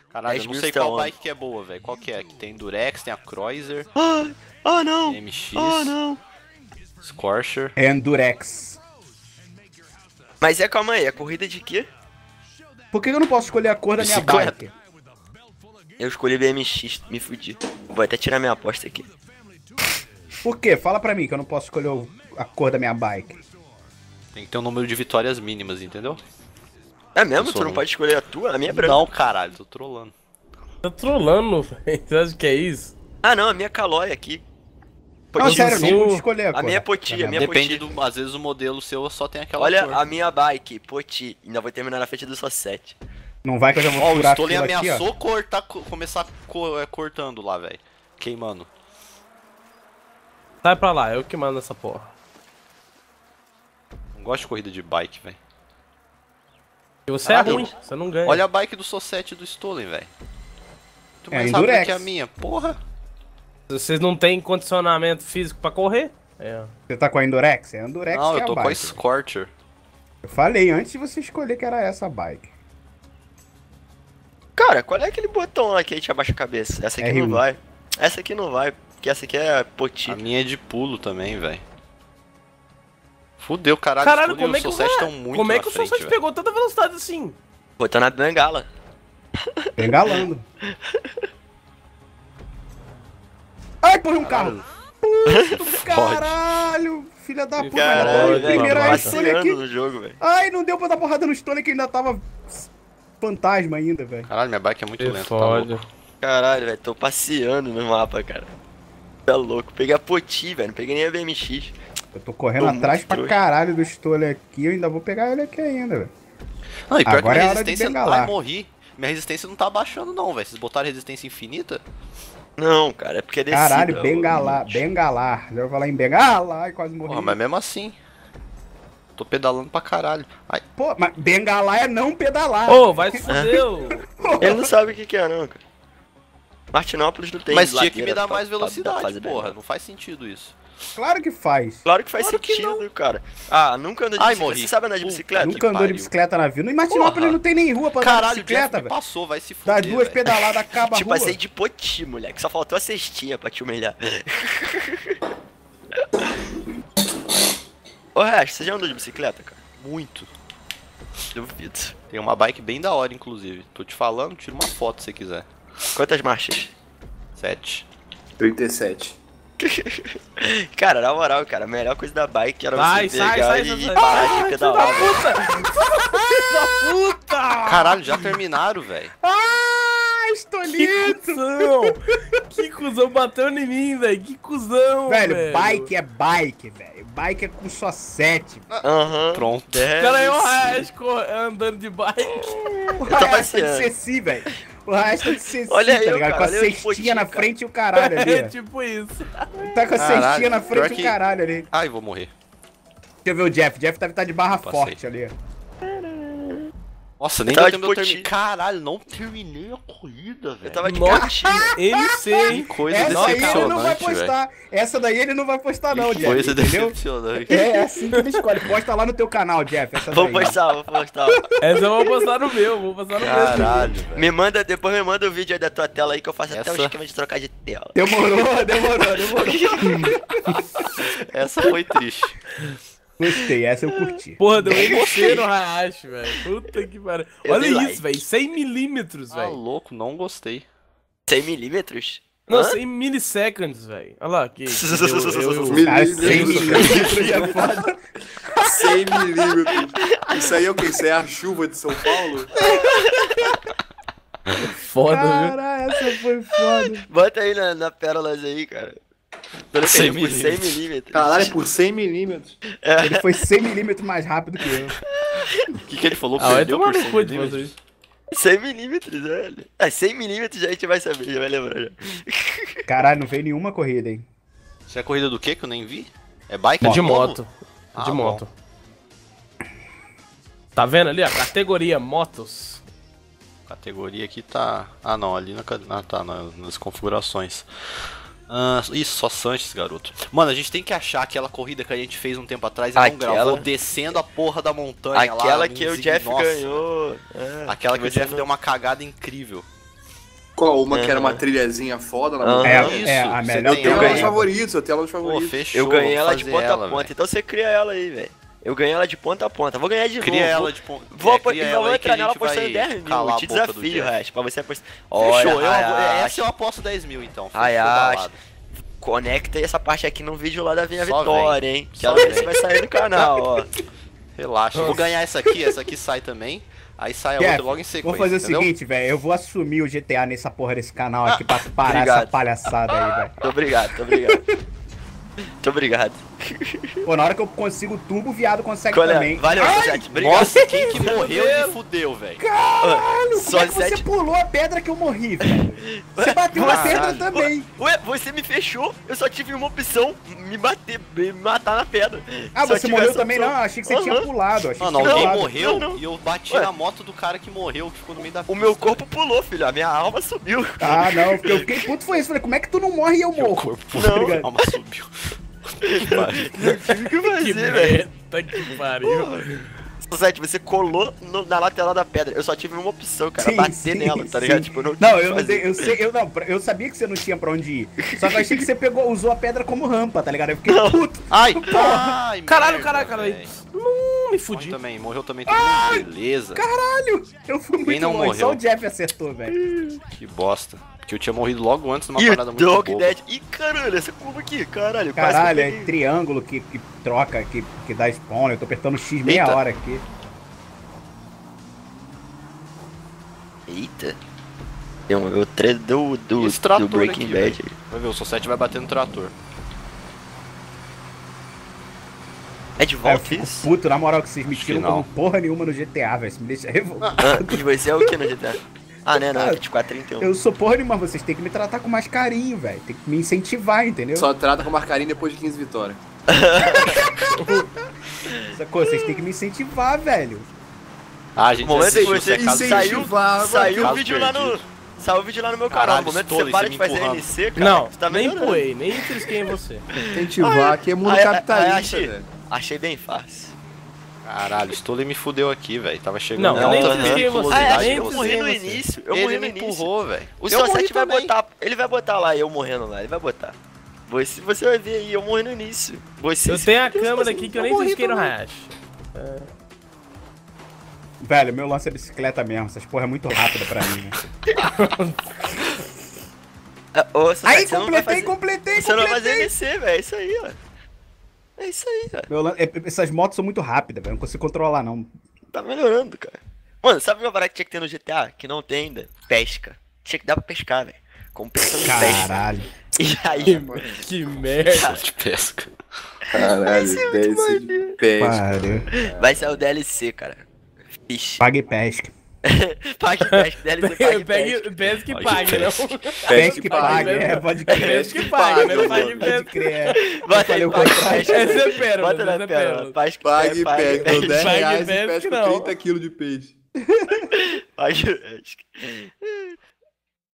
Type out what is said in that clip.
Caralho, 10 eu não mil sei está qual on. bike que é boa, velho. Qual que é? Que tem Durex, tem a Cruiser, Não! tem MX, Não! Scorcher. Endurex. Mas calma aí, é corrida de quê? Por que eu não posso escolher a cor da minha Bicicleta. bike? Eu escolhi BMX, me fudi. Vou até tirar minha aposta aqui. Por quê? Fala pra mim que eu não posso escolher a cor da minha bike. Tem que ter um número de vitórias mínimas, entendeu? É mesmo? Eu Tu sou não um- pode escolher a tua? A minha é branca. Não, caralho, tô trolando. Tá trolando, velho. Você acha que é isso? Ah não, a minha é Calói aqui. Não, Poti. sério, sim, não o- pude escolher a cor. A minha é da Poti, minha a minha Depende Poti. do. Às vezes o modelo seu só tem aquela Olha cor. a minha bike, Poti. Ainda vou terminar na frente do só 7. Não vai que eu já vou Ó, o furar a Stolen fila aqui, ó. ameaçou cortar, começar cortando lá, velho. Queimando. Sai pra lá, eu que mando essa porra. Não gosto de corrida de bike, velho. E você é Caralho. ruim, você não ganha. Olha a bike do Sossete do Stolen, velho. Muito É, mais rápido Endurex. que a minha, porra. Vocês não têm condicionamento físico pra correr? É. Você tá com a Endurex? É a Endurex Não, que é eu tô a com a bike. Scorcher. Eu falei antes de você escolher que era essa bike. Cara, qual é aquele botão lá que a gente abaixa a cabeça? Essa aqui R1. não vai. Essa aqui não vai, porque essa aqui é Poti. A minha é de pulo também, velho. Fudeu, caralho. Caralho, Stolen como é e que o o Sossete Ra- estão muito Como é na que o frente, Sossete velho. pegou tanta velocidade assim? Botando a bengala. Bengalando. Ai, porra, um carro. Caralho, filha da puta. Caralho, Olha, primeiro babaca. a Stolen passeando aqui. no jogo, velho. Ai, não deu pra dar porrada no Stolen que ainda tava fantasma ainda, velho. Caralho, minha bike é muito Que lenta, tá foda. louco. Caralho, velho, tô passeando no mapa, cara. Tá louco. Peguei a Poti, velho, não peguei nem a BMX. Eu tô correndo Tô muito atrás pra trouxa. caralho do Stolen aqui, eu ainda vou pegar ele aqui ainda, velho. Não, e pior Agora que é minha hora de resistência... bengalar. Ai, morri. Minha resistência não tá abaixando não, velho. Vocês botaram resistência infinita? Não, cara, é porque é descida. Caralho, bengalar, bengalar. Já vou falar em bengalar, ai, quase morri. Porra, mas mesmo assim. Tô pedalando pra caralho. Ai, Pô, mas bengalar é não pedalar. Ô, vai se fuder, ô. Ele não sabe o que é, não, cara. Martinópolis não tem mas tinha que me ladeira dar pra- mais pra velocidade, fazer porra. bengala. Não faz sentido isso. Claro que faz. Claro que faz Claro que sentido, cara. Ah, nunca andou de Ai, bicicleta. morri. Você sabe andar de Puta bicicleta? Nunca andou de pariu. bicicleta na vida. No Martinópolis Porra. não tem nem rua pra andar de Caralho, o Jeff bicicleta, me velho. passou, vai se fuder, Das duas velho. pedaladas acaba a Te rua. passei de Poti, moleque. Só faltou a cestinha pra te humilhar. Ô, Resto, você já andou de bicicleta, cara? Muito. Duvido. Tem uma bike bem da hora, inclusive. Tô te falando, tira uma foto se você quiser. Quantas marchas? 7. 37. Cara, na moral, cara, a melhor coisa da bike era Sai, você sai, pegar sai, e sai, parar sai. de pedalar. Puta! Caralho, já terminaram, velho. Ah, Que Estolito! cuzão! Que cuzão bateu em mim, velho. Que cuzão, Velho, bike é bike, velho. Bike é com só 7. Aham. Pronto. Deve Cara, eu ser. andando de bike. O tô resto é de passeando. Ceci, velho. O resto é de Ceci, Olha tá eu, ligado? cara, Com a olha eu de cestinha potinho, na cara. frente e o caralho ali. É ó. tipo isso. Tá com a Caralho, cestinha na frente pior e que- o caralho ali. Ai, vou morrer. Deixa eu ver o Jeff. Jeff deve estar de barra Passei. forte ali. Nossa, nem Eu tava deu de tempo de eu potinho. terminar. Caralho, não terminei a corrida, Eu velho. tava de Nossa. cartinha. MC, Que hein? coisa Essa aí ele não vai decepcionante, velho. postar. Essa daí ele não vai postar não, Que Jeff. coisa Entendeu? decepcionante. É assim que ele escolhe. Posta lá no teu canal, Jeff. Essa Vou daí. postar, vou postar. Essa eu vou postar no meu, vou postar no meu. Caralho, velho. Depois me manda o vídeo aí da tua tela aí que eu faço até o Essa- esquema de trocar de tela. Demorou. Essa foi triste. Gostei, essa eu curti. Porra, deu MC no Hayashi, velho. Puta que pariu. Eu Olha dei isso, like. velho. 100 milímetros, Tá velho. louco, não gostei. 100 milímetros? Não, Hã? 100 milisseconds, velho. Olha lá, que... Cara, 100 milímetros é foda. 100 milímetros. Isso aí é o que? Isso aí é a chuva de São Paulo? Foda, viu? Caralho, essa foi foda. Bota aí na pérolas aí, cara. Pelo que 100 ele por 100 milímetros. Caralho, é por 100 milímetros. Ele foi 100 milímetros mais rápido que eu. O que ele falou? Ah, vai Perdeu tomar por no 100 cu de milímetros? vocês. 100 milímetros, velho. Ah, 100 milímetros já a gente vai saber, já vai lembrar. Já. Caralho, não veio nenhuma corrida, hein? Isso é corrida do quê que eu nem vi? É bike De novo? moto. Ah, De bom. moto. Tá vendo ali, a categoria motos. Categoria aqui tá... Ah, não, ali nas configurações. Ah, isso, só Sanches, garoto. Mano, a gente tem que achar aquela corrida que a gente fez um tempo atrás e não Aquela? gravou, descendo a porra da montanha lá. Aquela no que o Zig- Jeff Nossa, ganhou. É, Aquela que o você Jeff não- deu uma cagada incrível. Qual? Uma que era uma trilhazinha foda na Aham. montanha? Isso, a você melhor Eu tem tenho eu ela ganhei. nos favoritos, eu tenho ela nos Pô, favoritos. fechou. Eu ganhei ela de fazer ponta ela, a ponta, velho. então você cria ela aí, velho. Eu ganhei ela de ponta a ponta. Vou ganhar de Cria novo. ela de ponta. Vou entrar nela apostando 10 mil. calar Te a boca do desafio, Jeff. Hash, pra você apostar. Fechou, Olha, essa eu aposto 10 mil então. Fechou, Hayashi, balada. conecta aí essa parte aqui no vídeo lá da minha Só vitória, vem. hein? Que Só ela vem. vai sair no canal, ó. Relaxa. Eu vou ganhar essa aqui sai também. Aí sai a Jeff, outra logo em sequência. vou fazer entendeu? o seguinte, velho. Eu vou assumir o GTA nessa porra desse canal aqui pra parar Obrigado. essa palhaçada aí, velho. Tô obrigado. Muito obrigado. Pô, na hora que eu consigo o turbo, o viado consegue Qual é? também. Valeu, Sosete. Obrigado. Nossa, quem que morreu me fudeu, velho. Caralho, como é que você Sosete. pulou a pedra que eu morri, velho? Você bateu na Caralho. pedra também. Ué, você me fechou, eu só tive uma opção, me matar na pedra. Ah, Só você tive morreu essa também? opção. Não, achei que você tinha Aham. pulado. Achei Mano, que tinha alguém pulado. morreu Não. e eu bati Ué. na moto do cara que morreu, que ficou no meio da O meu corpo pulou, filho, a minha alma subiu. Ah, não, porque eu fiquei puto foi isso. Falei, como é que tu não morre e eu Meu morro? corpo Não. pulou, a alma subiu. Que pariu. O que Que fazer, velho? merda, que pariu. Sosete, você colou na lateral da pedra. Eu só tive uma opção, cara, Sim, bater sim, nela, tá sim. ligado? Tipo, eu não Não, quis eu não fazer. dei, eu sei, eu não, eu sabia que você não tinha pra onde ir. Só que eu achei que você usou a pedra como rampa, tá ligado? Eu fiquei puto. Ai, ai, Caralho, merda, caralho, caralho. velho. Me Morreu fudi. também, morreu também todo mundo, beleza. Caralho! Eu fui muito não longe, morreu? só o Jeff acertou, velho. Que bosta. Porque eu tinha morrido logo antes numa Ih, parada muito Dog boba. Dead. Ih, caralho, essa curva aqui, caralho. quase Caralho, que eu é peguei. triângulo que troca, que dá spawn. Eu tô apertando X meia Eita. hora aqui. Eita. Tem o treino do Esse trator Breaking aqui, Bad. Vai ver, o Society vai bater no trator. É de Aí eu volta fico isso? puto, na moral, que vocês me Acho tiram que não. como porra nenhuma no GTA, velho. Isso me deixa revoltado. Ah, e você é o que no GTA? Ah, né, não, é Ah, 24-31. Eu sou porra nenhuma, vocês têm que me tratar com mais carinho, velho. Tem que me incentivar, entendeu? Só trata com marcarinho depois de 15 vitórias. Sacou? Vocês têm que me incentivar, velho. Ah, a gente No momento que assistiu, você é caso incentivar, Saiu o caso vídeo lá no... perdido. Saiu o vídeo lá no meu canal. Caralho, No momento que Stole, você para você de me fazer empurrando. NC, cara, Não, você tá nem melhorando. empurrei, nem trisquei em você. Incentivar, que é mundo Aí, capitalista, achei, velho. achei bem fácil. Caralho, o Stole me fudeu aqui, velho. Tava chegando Não, em nem alta trisquei em você. velocidade. Ah, nem eu você. morri no você. início. Eu Ele morri no me início. empurrou, velho. O Eu morri Sosete vai também. botar. Ele vai botar lá, eu morrendo lá. Ele vai botar. Você vai ver aí, eu morri no início. Você Eu tenho a câmera aqui que eu nem trisquei no Hayashi. Velho, meu lance é bicicleta mesmo. Essas porra é muito rápida pra mim, né? Ô, Sosete, Aí, você não vai fazer- completei. Você não vai fazer NC, velho. É isso aí, ó. É isso aí, cara. Essas motos são muito rápidas, velho. Não consigo controlar, não. Tá melhorando, cara. Mano, sabe uma parada que tinha que ter no GTA? Que não tem ainda? Pesca. Tinha que dar pra pescar, velho. Competição de pesca. Caralho. E aí, mano. Que merda. De pesca. Caralho, desce de pesca. Pariu. Vai sair o DLC, cara. Fish. Pague e pesca. Pague pesca, DLC pague pesca. Pegue que Pague pague, não. Pesca e pague, velho. pode crer. Pegue que pague, né? Pague Pode pesca. crer. é. Bota falei aí, o pague contrário. pesca. Essa é pérola, Bota na essa é pérola. pérola. Pague e pega. Dou 10 Pague reais e pesca, pesco não. 30 quilos de peixe. Pague pesca.